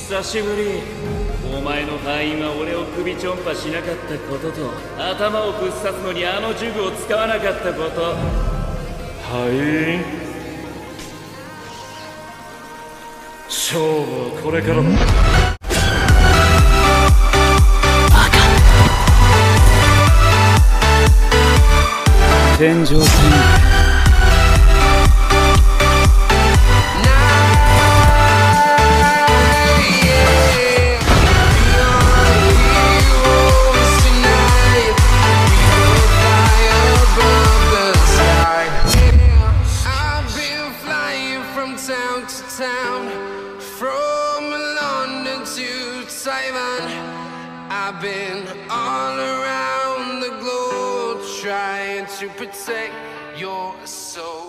久しぶり。お前の敗因は俺を首ちょんぱしなかったことと、頭をぶっ刺すのにあの呪具を使わなかったこと。敗因？勝負はこれからだ。天上天下。 From London to Taiwan, I've been all around the globe trying to protect your soul.